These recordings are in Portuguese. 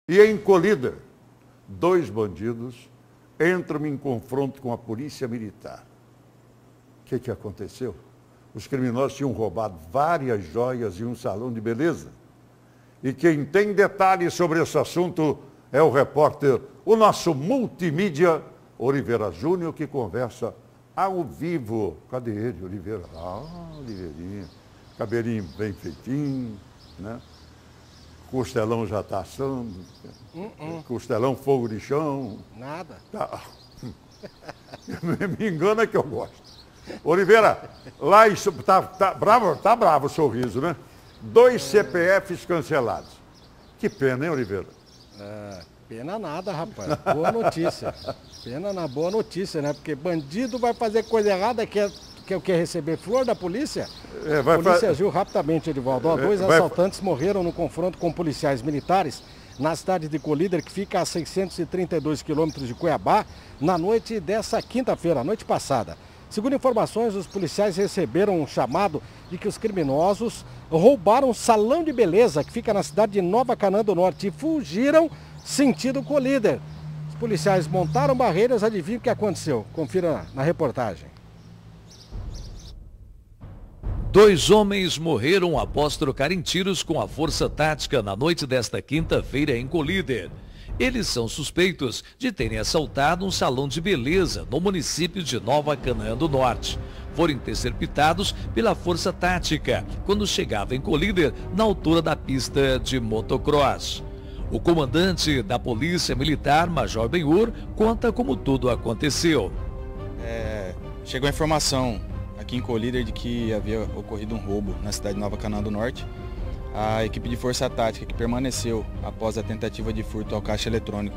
E em Colíder, 2 bandidos entram em confronto com a polícia militar. O que aconteceu? Os criminosos tinham roubado várias joias em um salão de beleza. E quem tem detalhes sobre esse assunto é o repórter, o nosso multimídia, Oliveira Júnior, que conversa ao vivo. Cadê ele, Oliveira? Oliveirinha. Cabelinho bem feitinho, né? Costelão já está assando. Costelão, fogo de chão. Nada. Tá. Me engana que eu gosto. Oliveira, lá isso tá bravo o sorriso, né? 2 CPFs cancelados. Que pena, hein, Oliveira? Pena nada, rapaz. Boa notícia. Pena na boa notícia, né? Porque bandido vai fazer coisa errada, quer receber flor da polícia? A polícia agiu rapidamente, Edivaldo. 2 assaltantes morreram no confronto com policiais militares na cidade de Colíder, que fica a 632 quilômetros de Cuiabá, na noite dessa quinta-feira, noite passada. Segundo informações, os policiais receberam um chamado de que os criminosos roubaram um salão de beleza que fica na cidade de Nova Canaã do Norte e fugiram sentido Colíder. Os policiais montaram barreiras, adivinha o que aconteceu? Confira na reportagem. 2 homens morreram após trocarem tiros com a força tática na noite desta quinta-feira em Colíder. Eles são suspeitos de terem assaltado um salão de beleza no município de Nova Canaã do Norte. Foram interceptados pela força tática quando chegavam em Colíder, na altura da pista de motocross. O comandante da Polícia Militar, Major Benhur, conta como tudo aconteceu. Chegou a informação aqui em Colíder de que havia ocorrido um roubo na cidade de Nova Canaã do Norte. A equipe de força tática que permaneceu após a tentativa de furto ao caixa eletrônico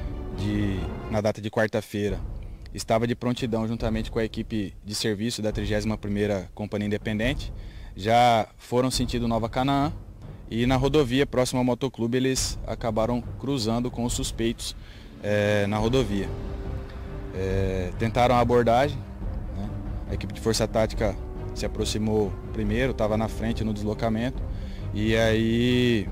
na data de quarta-feira estava de prontidão juntamente com a equipe de serviço da 31ª Companhia Independente. Já foram sentido Nova Canaã e na rodovia próxima ao motoclube eles acabaram cruzando com os suspeitos na rodovia. Tentaram a abordagem, né? A equipe de força tática se aproximou primeiro, estava na frente no deslocamento. E aí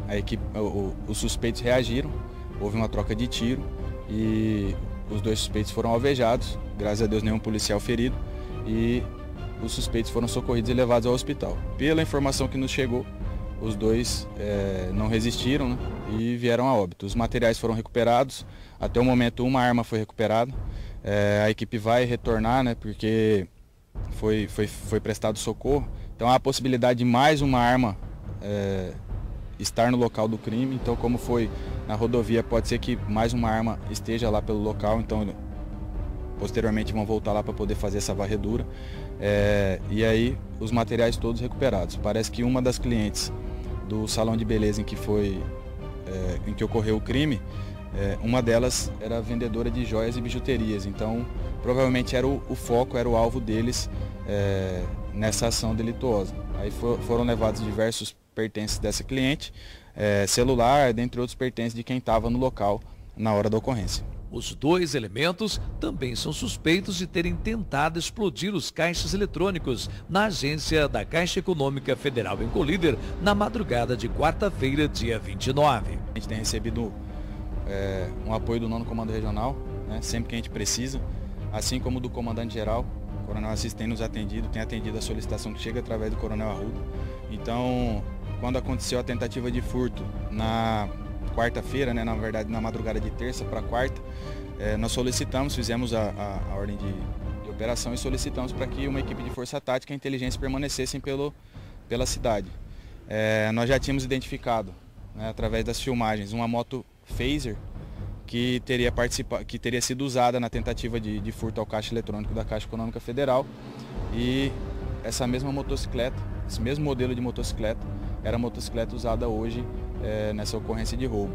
os suspeitos reagiram, houve uma troca de tiro e os 2 suspeitos foram alvejados, graças a Deus nenhum policial ferido, e os suspeitos foram socorridos e levados ao hospital. Pela informação que nos chegou, os 2 não resistiram, né, e vieram a óbito. Os materiais foram recuperados, até o momento uma arma foi recuperada, a equipe vai retornar, né, porque foi prestado socorro, então há a possibilidade de mais uma arma estar no local do crime. Então, como foi na rodovia, pode ser que mais uma arma esteja lá pelo local, então posteriormente vão voltar lá para poder fazer essa varredura. E aí os materiais todos recuperados. Parece que uma das clientes do salão de beleza em que ocorreu o crime, uma delas era vendedora de joias e bijuterias, então provavelmente era o foco, era o alvo deles nessa ação delituosa. Aí foram levados diversos pertences dessa cliente, celular, dentre outros pertences de quem estava no local na hora da ocorrência. Os 2 elementos também são suspeitos de terem tentado explodir os caixas eletrônicos na agência da Caixa Econômica Federal em Colíder na madrugada de quarta-feira, dia 29. A gente tem recebido um apoio do 9º Comando Regional, né, sempre que a gente precisa, assim como do Comandante-Geral. O Coronel Assis tem nos atendido, tem atendido a solicitação que chega através do Coronel Arruda. Então, quando aconteceu a tentativa de furto na quarta-feira, né, na verdade na madrugada de terça para quarta, nós solicitamos, fizemos a ordem de operação e solicitamos para que uma equipe de força tática e inteligência permanecessem pela cidade. Nós já tínhamos identificado, né, através das filmagens, uma moto Phaser que teria sido usada na tentativa de furto ao caixa eletrônico da Caixa Econômica Federal, e essa mesma motocicleta, esse mesmo modelo de motocicleta, era a motocicleta usada hoje nessa ocorrência de roubo.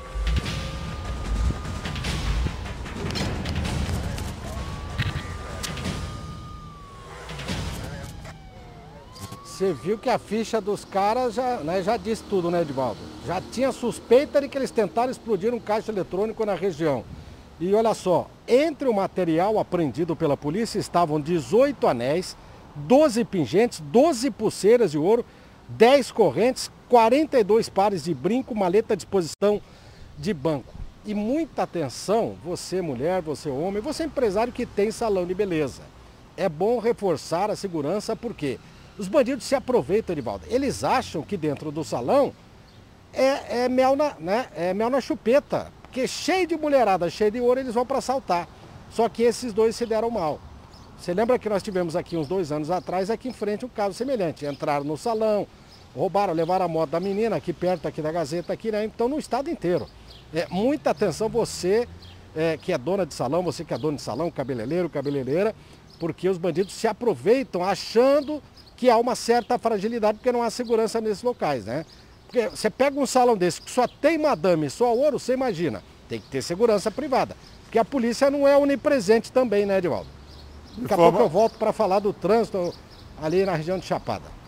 Você viu que a ficha dos caras já disse tudo, né, Edivaldo? Já tinha suspeita de que eles tentaram explodir um caixa eletrônico na região. E olha só, entre o material apreendido pela polícia estavam 18 anéis, 12 pingentes, 12 pulseiras de ouro, 10 correntes, 42 pares de brinco, maleta à disposição de banco. E muita atenção, você mulher, você homem, você empresário que tem salão de beleza. É bom reforçar a segurança porque os bandidos se aproveitam, Edivaldo. Eles acham que dentro do salão é mel na chupeta. Porque cheio de mulherada, cheio de ouro, eles vão para assaltar. Só que esses dois se deram mal. Você lembra que nós tivemos aqui uns 2 anos atrás, aqui em frente, um caso semelhante. Entraram no salão, roubaram, levaram a moto da menina, aqui perto aqui da Gazeta, aqui, né? Então no estado inteiro. Muita atenção, você que é dona de salão, você que é dono de salão, cabeleireiro, cabeleireira, porque os bandidos se aproveitam achando que há uma certa fragilidade, porque não há segurança nesses locais, né? Porque você pega um salão desse que só tem madame, só ouro, você imagina, tem que ter segurança privada. Porque a polícia não é onipresente também, né, Edivaldo? Daqui a pouco eu volto para falar do trânsito ali na região de Chapada.